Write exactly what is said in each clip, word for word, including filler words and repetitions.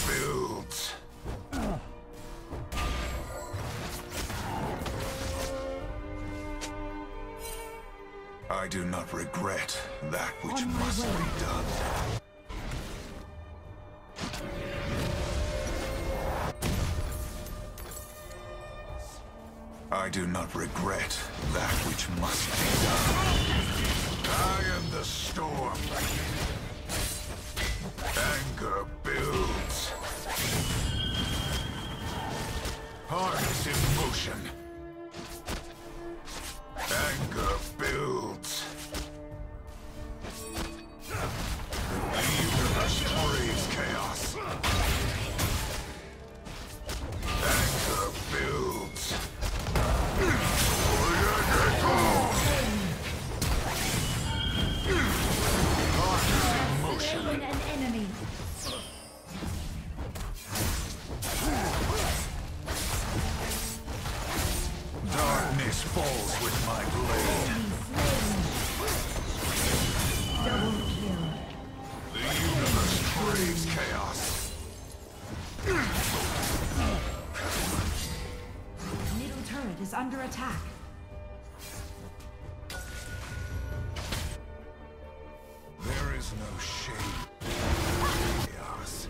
builds. I do not regret that which must be done. I do not regret that which must be done. I am the storm. Anger builds. Heart in motion. Anger builds. The universe craves chaos. Anger builds. Slain an enemy. Darkness falls with my blade. Double kill. The universe craves chaos. Middle turret is under attack. There is no shame in chaos.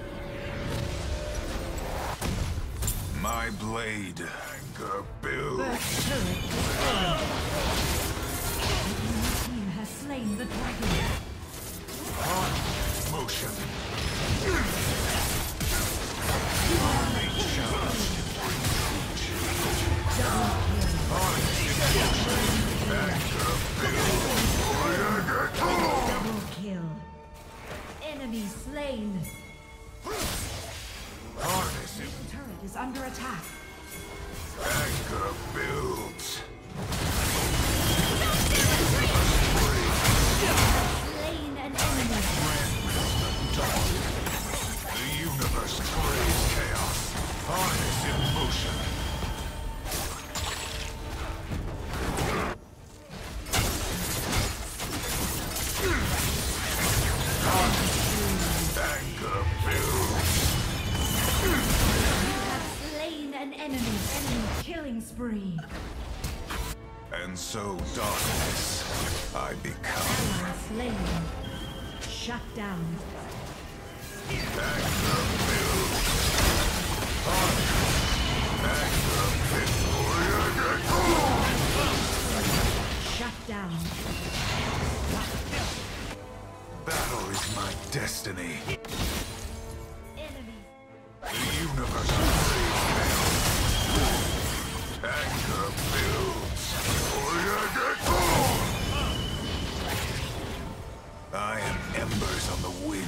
My blade, anger builds. First turret destroyed. The enemy team has slain the dragon. Heart motion. Only challenge Double kill. heart in motion. Anger builds. Double kill. Enemy slain. Harness in Middle turret is under attack. anger builds. Slain an enemy. The universe craves chaos. Harness in motion. Anger builds. Slain an enemy. Enemy killing spree. And so darkness I become. Ally slain. Shut down. Anger builds. Anger builds. Shut down. Battle is my destiny. Enemy. The universe craves chaos. Anger builds. I am embers on the wind.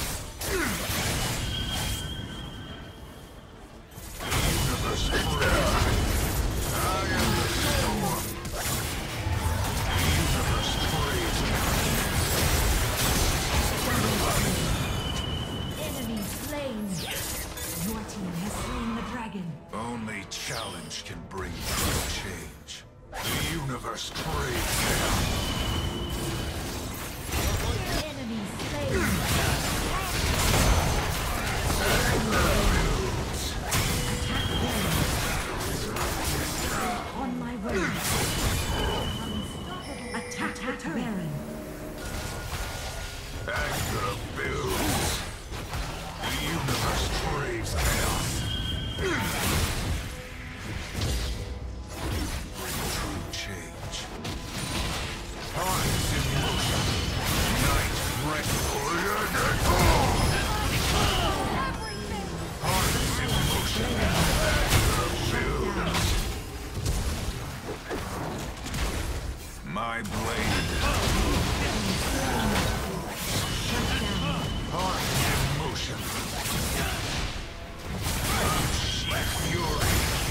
The universe craves. I am the storm. The universe craves. Enemy slain. Your team has slain the dragon. Only challenge can bring true change. The universe craves chaos. Enemy slain. On my way. Attack, attack Baron. Anger builds. The universe craves chaos. Bring true change. Hearts in motion. Night wreck. Hearts in motion. Anger builds. My blade. Heart in motion. Fury.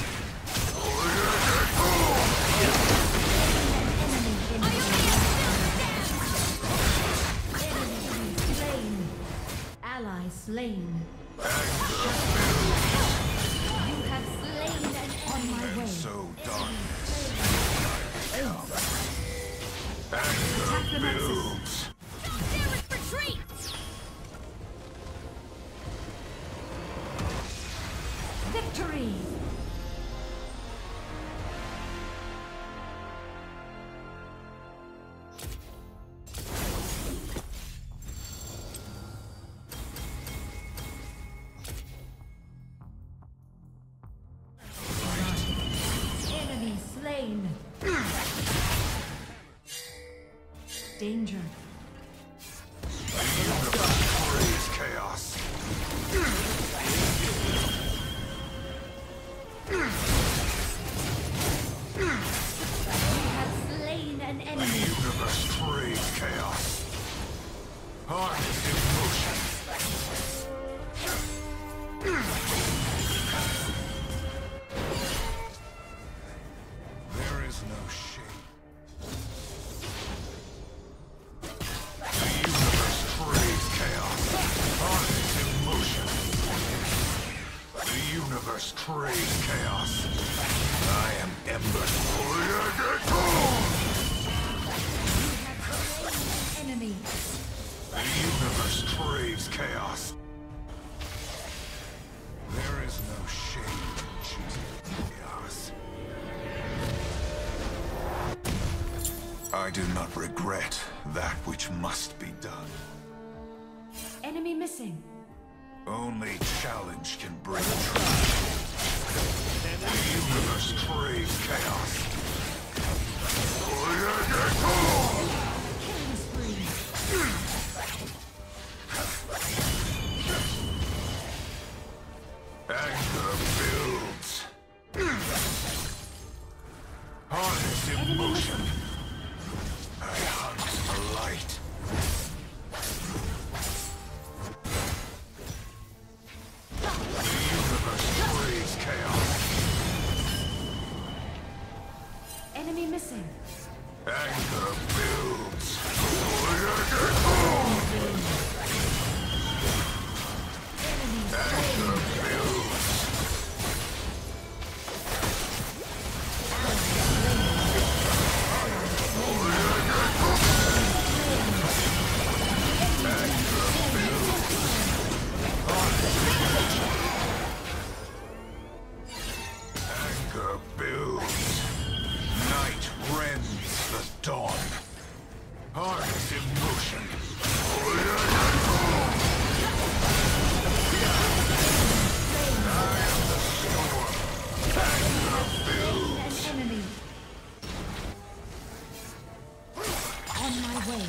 Slain. Ally slain. Anger You have slain an on my and way. so darkness. Attack the Anger Nexus. builds. There is retreat! danger. Praise chaos. You have slain an The enemy. universe craves chaos. Harness emotion. There is no shape. The universe craves chaos. Harness emotion. The universe craves chaos. I am Ember. Enemy. The universe craves chaos. There is no shame in choosing chaos. I do not regret that which must be done. Enemy missing. Only challenge can bring truth. The universe craves chaos. Killing spree. Anger builds. Harness emotion. I hunt for light. The universe craves chaos. Enemy missing. Anger builds. Enemy Anger builds. Anger builds. Night rends the dawn. Harness emotion. I am the storm. Anger builds. an enemy. On my way.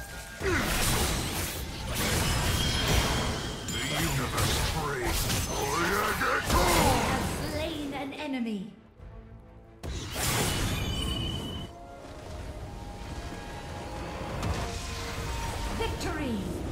The universe craves. Have slain an enemy. Victory!